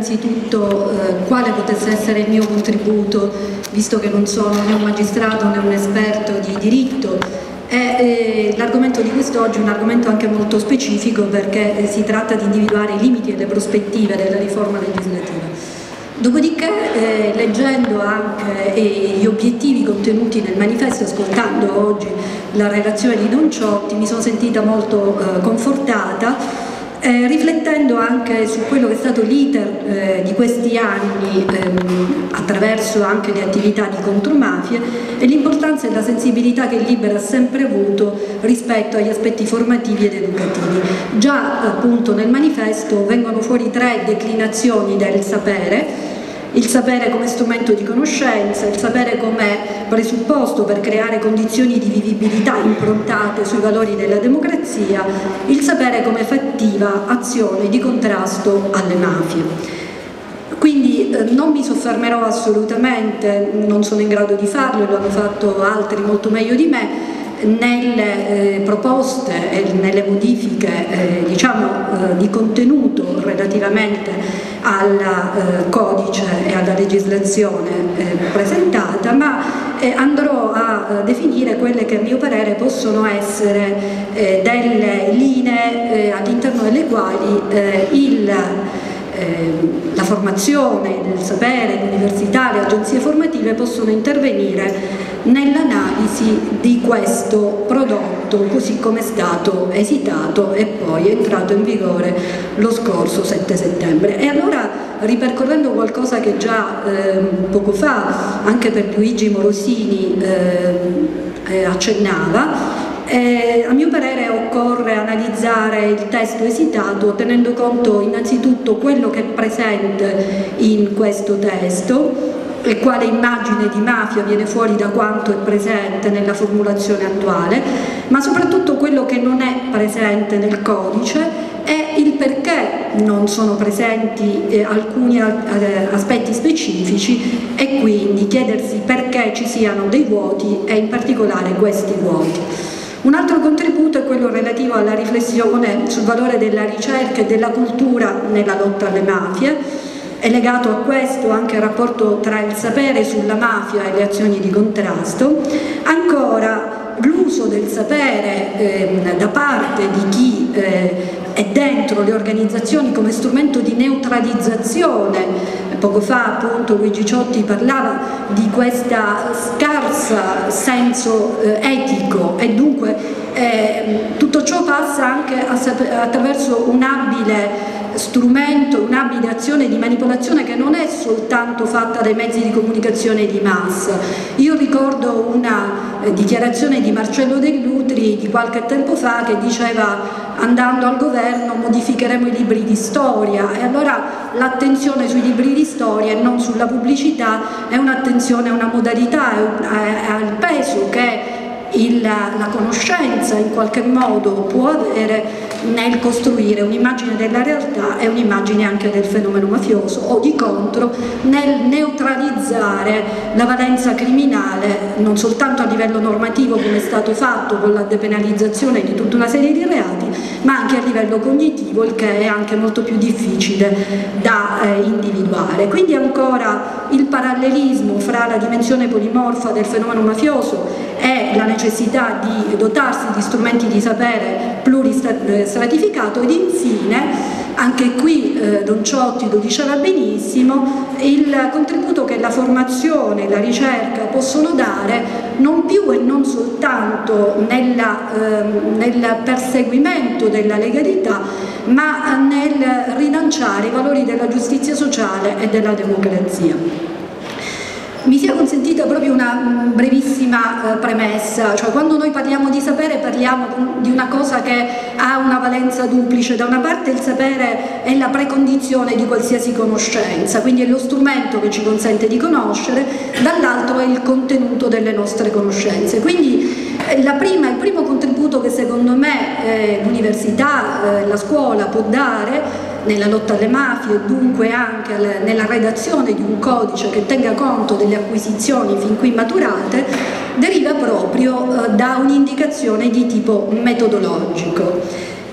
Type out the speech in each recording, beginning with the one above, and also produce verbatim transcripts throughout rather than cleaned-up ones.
innanzitutto eh, quale potesse essere il mio contributo, visto che non sono né un magistrato né un esperto di diritto. Eh, l'argomento di quest'oggi è un argomento anche molto specifico, perché eh, si tratta di individuare i limiti e le prospettive della riforma legislativa. Dopodiché, eh, leggendo anche eh, gli obiettivi contenuti nel manifesto, ascoltando oggi la relazione di Don Ciotti, mi sono sentita molto eh, confortata, eh, riflettendo anche su quello che è stato l'iter eh, di questi anni ehm, attraverso anche le attività di contromafie e l'importanza e la sensibilità che il Libero ha sempre avuto rispetto agli aspetti formativi ed educativi. Già appunto nel manifesto vengono fuori tre declinazioni del sapere: il sapere come strumento di conoscenza, il sapere come presupposto per creare condizioni di vivibilità improntate sui valori della democrazia, il sapere come fattiva azione di contrasto alle mafie. Quindi eh, non mi soffermerò assolutamente, non sono in grado di farlo, lo hanno fatto altri molto meglio di me, nelle eh, proposte e nelle modifiche eh, diciamo, eh, di contenuto relativamente al eh, codice e alla legislazione eh, presentata, ma eh, andrò a eh, definire quelle che a mio parere possono essere eh, delle linee eh, all'interno delle quali eh, il la formazione, il sapere, l'università, le agenzie formative possono intervenire nell'analisi di questo prodotto così come è stato esitato e poi è entrato in vigore lo scorso sette settembre. E allora, ripercorrendo qualcosa che già eh, poco fa anche per Luigi Morosini eh, eh, accennava, Eh, a mio parere occorre analizzare il testo esitato tenendo conto innanzitutto quello che è presente in questo testo e quale immagine di mafia viene fuori da quanto è presente nella formulazione attuale, ma soprattutto quello che non è presente nel codice e il perché non sono presenti eh, alcuni eh, aspetti specifici, e quindi chiedersi perché ci siano dei vuoti e in particolare questi vuoti. Un altro contributo è quello relativo alla riflessione sul valore della ricerca e della cultura nella lotta alle mafie. È legato a questo anche il rapporto tra il sapere sulla mafia e le azioni di contrasto. Ancora, l'uso del sapere eh, da parte di chi eh, è dentro le organizzazioni come strumento di neutralizzazione. Poco fa appunto Luigi Ciotti parlava di questa scarsa senso eh, etico, e dunque eh, tutto ciò passa anche attraverso un abile strumento, un'abile azione di manipolazione che non è soltanto fatta dai mezzi di comunicazione di massa. Io ricordo una eh, dichiarazione di Marcello Dell'Utri di qualche tempo fa che diceva: andando al governo modificheremo i libri di storia, e allora l'attenzione sui libri di storia e non sulla pubblicità è un'attenzione a una modalità, è al peso che Il, la conoscenza in qualche modo può avere nel costruire un'immagine della realtà e un'immagine anche del fenomeno mafioso, o di contro nel neutralizzare la valenza criminale non soltanto a livello normativo come è stato fatto con la depenalizzazione di tutta una serie di reati, ma anche a livello cognitivo, il che è anche molto più difficile da eh, individuare. Quindi ancora il parallelismo fra la dimensione polimorfa del fenomeno mafioso e la necessità di dotarsi di strumenti di sapere pluristratificato, ed infine anche qui eh, Don Ciotti lo diceva benissimo, il contributo che la formazione e la ricerca possono dare non più e non soltanto nella, eh, nel perseguimento della legalità, ma nel rilanciare i valori della giustizia sociale e della democrazia. Mi sia consentita proprio una brevissima eh, premessa, cioè quando noi parliamo di sapere parliamo di una cosa che ha una valenza duplice. Da una parte il sapere è la precondizione di qualsiasi conoscenza, quindi è lo strumento che ci consente di conoscere, dall'altro è il contenuto delle nostre conoscenze. Quindi eh, la prima, il primo contributo che secondo me eh, l'università, eh, la scuola può dare nella lotta alle mafie, e dunque anche nella redazione di un codice che tenga conto delle acquisizioni fin qui maturate, deriva proprio da un'indicazione di tipo metodologico.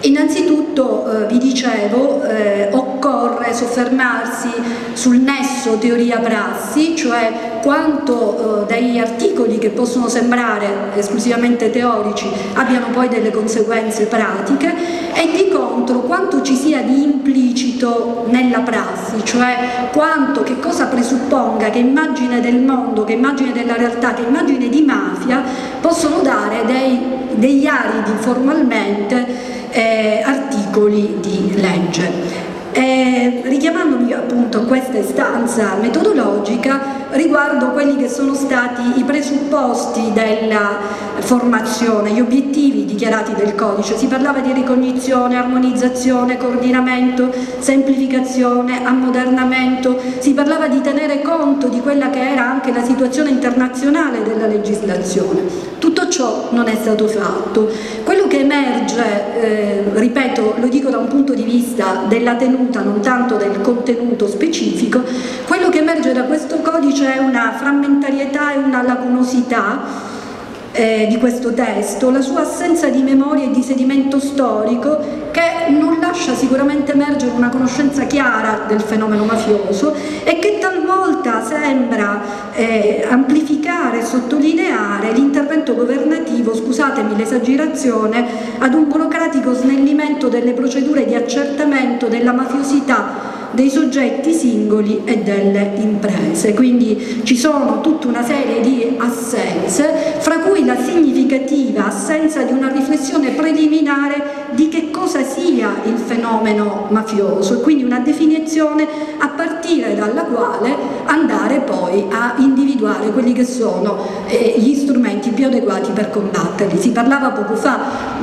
Innanzitutto, eh, vi dicevo, eh, occorre soffermarsi sul nesso teoria-prassi, cioè quanto eh, degli articoli che possono sembrare esclusivamente teorici abbiano poi delle conseguenze pratiche, e di contro quanto ci sia di implicito nella prassi, cioè quanto, che cosa presupponga, che immagine del mondo, che immagine della realtà, che immagine di mafia possono dare dei, degli aridi formalmente Eh, articoli di legge. Eh, richiamandomi appunto a questa istanza metodologica, riguardo quelli che sono stati i presupposti della formazione, gli obiettivi dichiarati del codice. Si parlava di ricognizione, armonizzazione, coordinamento, semplificazione, ammodernamento, si parlava di tenere conto di quella che era anche la situazione internazionale della legislazione. Tutto ciò non è stato fatto. Quello che emerge, eh, ripeto, lo dico da un punto di vista della tenuta, non tanto del contenuto specifico, quello che emerge da questo codice è una frammentarietà e una lacunosità eh, di questo testo, la sua assenza di memoria e di sedimento storico, che non lascia sicuramente emergere una conoscenza chiara del fenomeno mafioso e che talvolta sembra eh, amplificare e sottolineare l'intervento governativo, scusatemi l'esagerazione, ad un burocratico snellimento delle procedure di accertamento della mafiosità dei soggetti singoli e delle imprese. Quindi ci sono tutta una serie di assenze, fra cui la significativa assenza di una riflessione preliminare di che cosa sia il fenomeno mafioso, e quindi una definizione a partire dalla quale andare poi a individuare quelli che sono eh, gli strumenti più adeguati per combatterli. Si parlava poco fa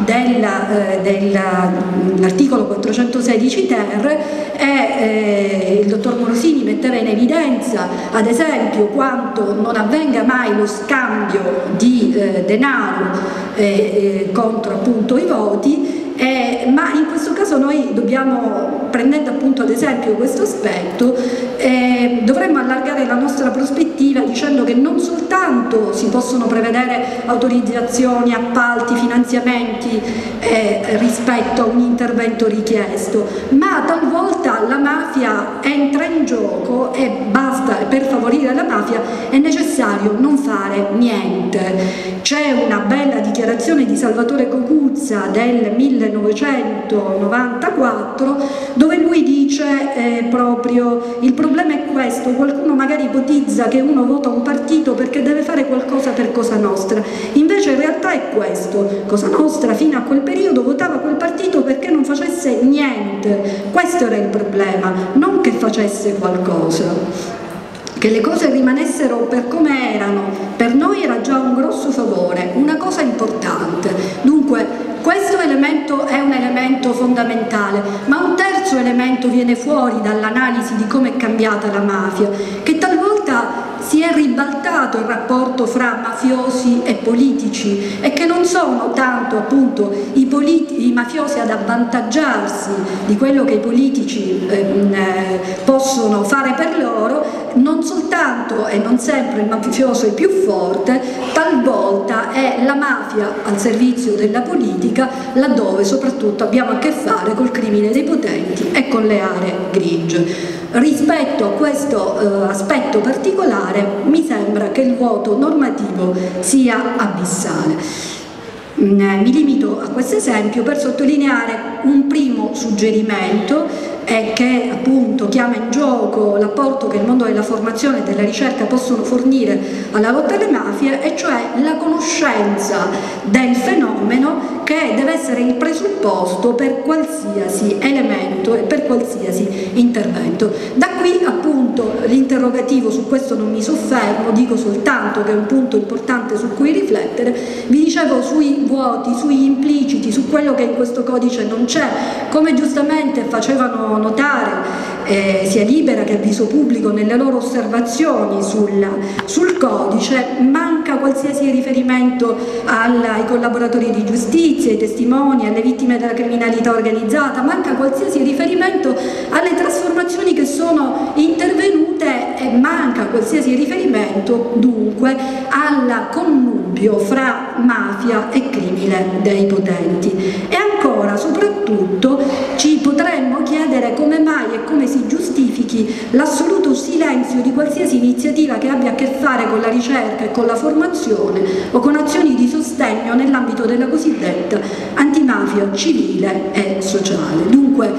dell'articolo eh, quattrocentosedici ter e eh, il dottor Morosini metteva in evidenza ad esempio quanto non avvenga mai lo scambio di eh, denaro eh, eh, contro appunto i voti. Eh, ma in questo caso noi dobbiamo, prendendo appunto ad esempio questo aspetto, eh, dovremmo allargare la nostra prospettiva dicendo che non soltanto si possono prevedere autorizzazioni, appalti, finanziamenti eh, rispetto a un intervento richiesto, ma talvolta la mafia entra in gioco e basta, per favorire la mafia è necessario non fare niente. C'è una bella dichiarazione di Salvatore Cocuzza del millenovecentonovantaquattro dove lui dice eh, proprio: il problema è questo, qualcuno magari ipotizza che uno vota un partito perché deve fare qualcosa per Cosa Nostra, invece in realtà è questo: Cosa Nostra fino a quel periodo votava quel partito perché non facesse niente, questo era il problema, non che facesse qualcosa. Che le cose rimanessero per come erano, per noi era già un grosso favore, una cosa importante. Dunque questo elemento è un elemento fondamentale, ma un terzo elemento viene fuori dall'analisi di come è cambiata la mafia, che talvolta si è ribaltato il rapporto fra mafiosi e politici, e che non sono tanto appunto i, i mafiosi ad avvantaggiarsi di quello che i politici eh, possono fare per loro, non soltanto e non sempre il mafioso è più forte, talvolta è la mafia al servizio della politica, laddove soprattutto abbiamo a che fare col crimine dei potenti e con le aree grigie. Rispetto a questo eh, aspetto particolare mi sembra che il vuoto normativo sia abissale. Mi limito a questo esempio per sottolineare un primo suggerimento eh, che appunto chiama in gioco l'apporto che il mondo della formazione e della ricerca possono fornire alla lotta alle mafie, e cioè la conoscenza del fenomeno, che deve essere il presupposto per qualsiasi elemento e per qualsiasi intervento. Da qui appunto l'interrogativo, su questo non mi soffermo, dico soltanto che è un punto importante su cui riflettere. Vi dicevo sui vuoti, sugli impliciti, su quello che in questo codice non c'è, come giustamente facevano notare eh, sia Libera che Avviso Pubblico nelle loro osservazioni sul, sul codice, manca qualsiasi riferimento alla, ai collaboratori di giustizia, ai testimoni, alle vittime della criminalità organizzata, manca qualsiasi riferimento alle trasformazioni che sono intervenute, e manca qualsiasi riferimento dunque al connubio fra mafia e crimine dei potenti. E anche ancora, soprattutto, ci potremmo chiedere come mai e come si giustifichi l'assoluto silenzio di qualsiasi iniziativa che abbia a che fare con la ricerca e con la formazione o con azioni di sostegno nell'ambito della cosiddetta antimafia civile e sociale. Dunque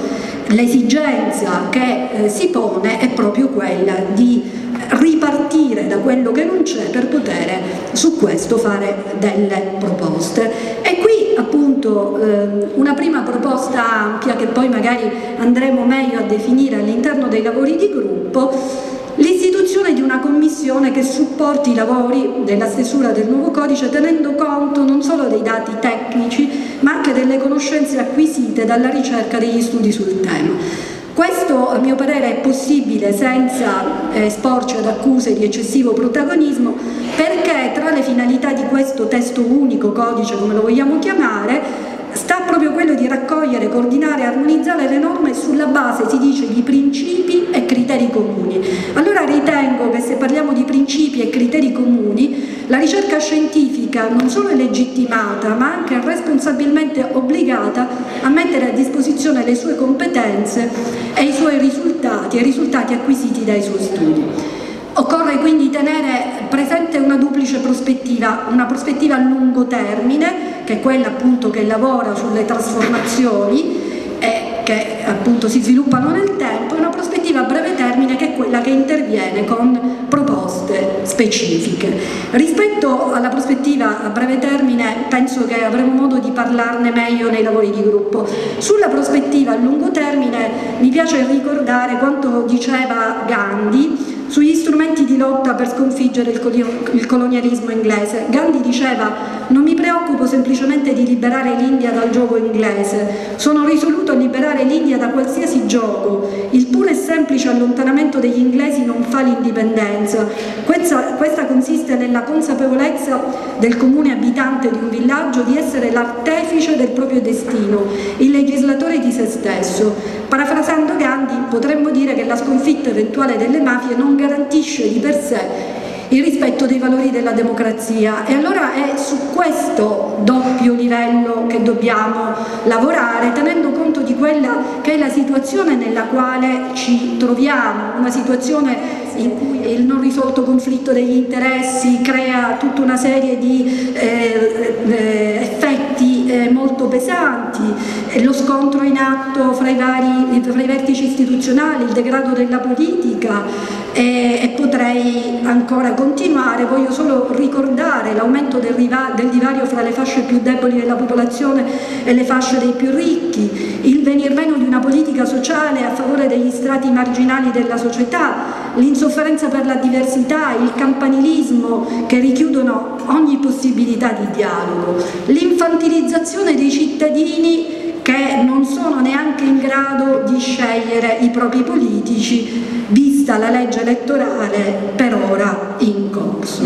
l'esigenza che eh, si pone è proprio quella di ripartire da quello che non c'è per poter su questo fare delle proposte. E qui appunto eh, una prima proposta ampia, che poi magari andremo meglio a definire all'interno dei lavori di gruppo, l'istituzione di una commissione che supporti i lavori della stesura del nuovo codice, tenendo conto non solo dei dati tecnici ma anche delle conoscenze acquisite dalla ricerca degli studi sul tema. Questo a mio parere è possibile senza eh, esporci ad accuse di eccessivo protagonismo, perché tra le finalità di questo testo unico, codice come lo vogliamo chiamare, sta proprio quello di raccogliere, coordinare e armonizzare le norme sulla base, si dice, di principi e criteri comuni. Allora ritengo che se parliamo di principi e criteri comuni, la ricerca scientifica non solo è legittimata, ma anche responsabilmente obbligata a mettere a disposizione le sue competenze e i suoi risultati, e i risultati acquisiti dai suoi studi. Occorre quindi tenere presente una duplice prospettiva, una prospettiva a lungo termine, che è quella appunto che lavora sulle trasformazioni e che appunto si sviluppano nel tempo, e una prospettiva a breve termine che è quella che interviene con proposte specifiche. Rispetto alla prospettiva a breve termine penso che avremo modo di parlarne meglio nei lavori di gruppo. Sulla prospettiva a lungo termine mi piace ricordare quanto diceva Gandhi sugli strumenti di lotta per sconfiggere il colonialismo inglese. Gandhi diceva: non mi preoccupo semplicemente di liberare l'India dal gioco inglese, sono risoluto a liberare l'India da qualsiasi gioco. Il puro e semplice allontanamento degli inglesi non fa l'indipendenza. Questa, questa consiste nella consapevolezza del comune abitante di un villaggio di essere l'artefice del proprio destino, il legislatore di se stesso. Parafrasando Gandhi, potremmo dire che la sconfitta eventuale delle mafie non garantisce di per sé il rispetto dei valori della democrazia, e allora è su questo doppio livello che dobbiamo lavorare, tenendo conto di quella che è la situazione nella quale ci troviamo, una situazione in cui il non risolto conflitto degli interessi crea tutta una serie di eh, eh, effetti eh, molto pesanti, eh, lo scontro in atto fra i, vari, fra i vertici istituzionali, il degrado della politica, eh, e potrei ancora continuare. Voglio solo ricordare l'aumento del, del divario fra le fasce più deboli della popolazione e le fasce dei più ricchi, il venir meno di una politica sociale a favore degli strati marginali della società, l'insofferenza per la diversità, il campanilismo che richiudono ogni possibilità di dialogo, l'infantilizzazione dei cittadini che non sono neanche in grado di scegliere i propri politici, vista la legge elettorale per ora in corso.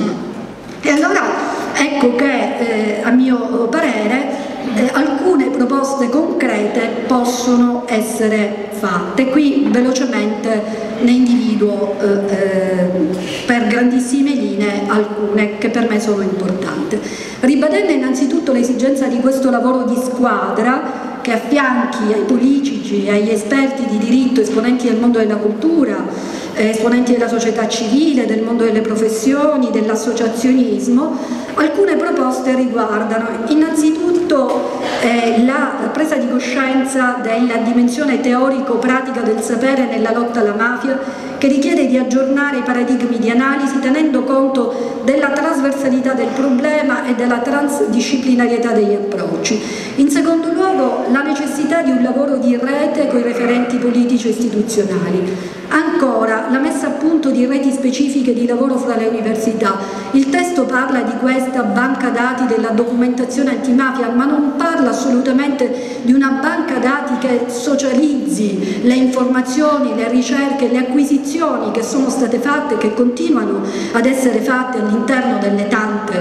E allora ecco che eh, a mio parere eh, alcune proposte concrete possono essere fatte. Qui velocemente ne individuo eh, eh, per grandissime linee alcune che per me sono importanti. Ribadendo innanzitutto l'esigenza di questo lavoro di squadra che affianchi ai politici e agli esperti di diritto, esponenti del mondo della cultura, eh, esponenti della società civile, del mondo delle professioni, dell'associazionismo, alcune proposte riguardano innanzitutto eh, la presa di coscienza della dimensione teorico-pratica del sapere nella lotta alla mafia, che richiede di aggiornare i paradigmi di analisi tenendo conto della trasversalità del problema e della transdisciplinarietà degli approcci. In secondo luogo, la necessità di un lavoro di rete con i referenti politici e istituzionali. Ancora, la messa a punto di reti specifiche di lavoro fra le università. Il testo parla di questa banca dati della documentazione antimafia, ma non parla assolutamente di una banca dati che socializzi le informazioni, le ricerche, le acquisizioni che sono state fatte e che continuano ad essere fatte all'interno delle tante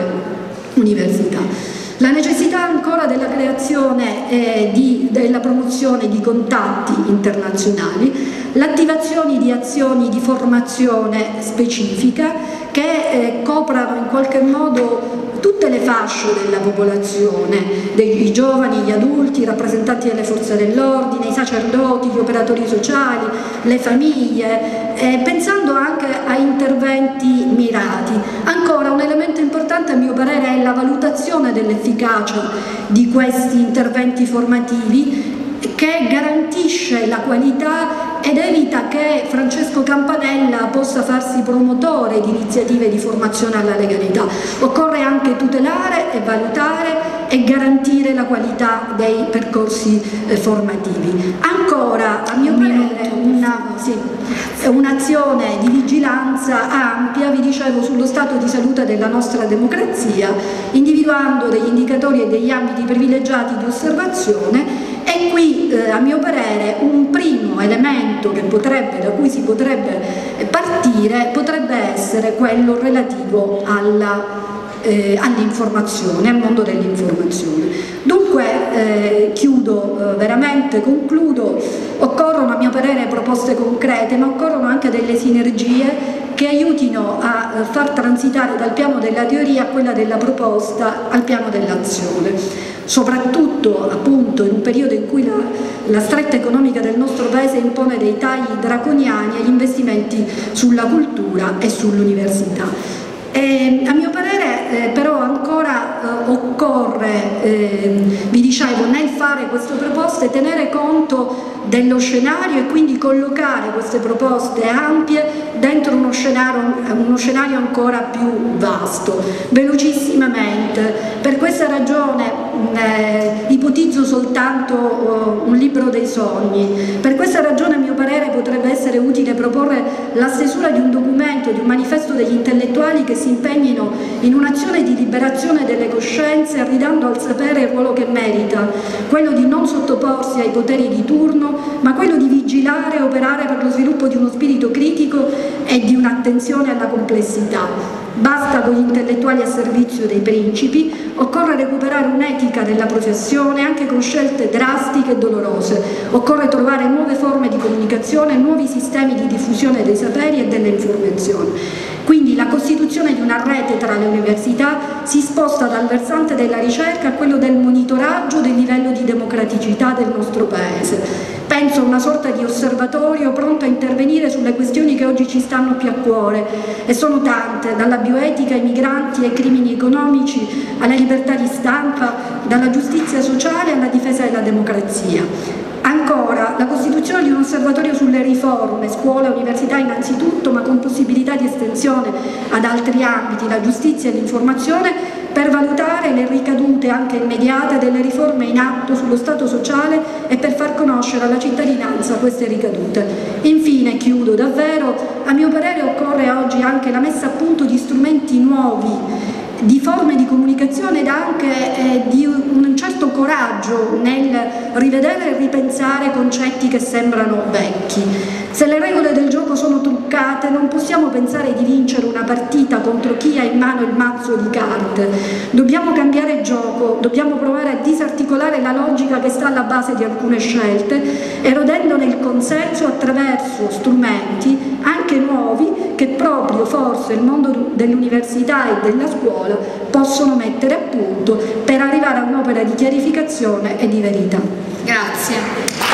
università. La necessità ancora della creazione e eh, della promozione di contatti internazionali, l'attivazione di azioni di formazione specifica che eh, coprano in qualche modo tutte le fasce della popolazione, dei giovani, gli adulti, i rappresentanti delle forze dell'ordine, i sacerdoti, gli operatori sociali, le famiglie, eh, pensando anche a interventi mirati. Ancora un elemento importante a mio parere è la valutazione dell'efficacia di questi interventi formativi, che garantisce la qualità ed evita che Francesco Campanella possa farsi promotore di iniziative di formazione alla legalità. Occorre anche tutelare e valutare e garantire la qualità dei percorsi eh, formativi. Ancora, a mio parere, una, sì, un'azione di vigilanza ampia, vi dicevo, sullo stato di salute della nostra democrazia, individuando degli indicatori e degli ambiti privilegiati di osservazione. E qui eh, a mio parere un primo elemento che potrebbe, da cui si potrebbe partire potrebbe essere quello relativo alla, eh, all'informazione, al mondo dell'informazione. Dunque eh, chiudo eh, veramente, concludo, occorrono a mio parere proposte concrete, ma occorrono anche delle sinergie che aiutino a eh, far transitare dal piano della teoria a quella della proposta al piano dell'azione. Soprattutto appunto in un periodo in cui la, la stretta economica del nostro paese impone dei tagli draconiani agli investimenti sulla cultura e sull'università. E, a mio parere eh, però ancora eh, occorre, eh, vi dicevo, nel fare queste proposte tenere conto dello scenario e quindi collocare queste proposte ampie dentro uno scenario, uno scenario ancora più vasto. Velocissimamente, per questa ragione eh, ipotizzo soltanto uh, un libro dei sogni. Per questa ragione a mio parere potrebbe essere utile proporre la stesura di un documento, di un manifesto degli intellettuali che si impegnino in un'azione di liberazione delle coscienze, ridando al sapere il ruolo che merita, quello di non sottoporsi ai poteri di turno, ma quello di vigilare e operare per lo sviluppo di uno spirito critico e di un'attenzione alla complessità. Basta con gli intellettuali a servizio dei principi, occorre recuperare un'etica della professione anche con scelte drastiche e dolorose, occorre trovare nuove forme di comunicazione, nuovi sistemi di diffusione dei saperi e delle informazioni. Quindi la costituzione di una rete tra le università si sposta dal versante della ricerca a quello del monitoraggio del livello di democraticità del nostro Paese. Penso a una sorta di osservatorio pronto a intervenire sulle questioni che oggi ci stanno più a cuore, e sono tante, dalla bioetica ai migranti, ai crimini economici, alla libertà di stampa, dalla giustizia sociale alla difesa della democrazia. Ancora, la costituzione di un osservatorio sulle riforme, scuola e università innanzitutto, ma con possibilità di estensione ad altri ambiti, la giustizia e l'informazione, per valutare le ricadute anche immediate delle riforme in atto sullo Stato sociale e per far conoscere alla cittadinanza queste ricadute. Infine, chiudo davvero, a mio parere occorre oggi anche la messa a punto di strumenti nuovi, di forme di comunicazione ed anche eh, di un certo coraggio nel rivedere e ripensare concetti che sembrano vecchi. Se le regole del gioco sono truccate non possiamo pensare di vincere una partita contro chi ha in mano il mazzo di carte. Dobbiamo cambiare gioco, dobbiamo provare a disarticolare la logica che sta alla base di alcune scelte, erodendone il consenso attraverso strumenti anche nuovi che proprio forse il mondo dell'università e della scuola possono mettere a punto per arrivare a un'opera di chiarificazione e di verità. Grazie.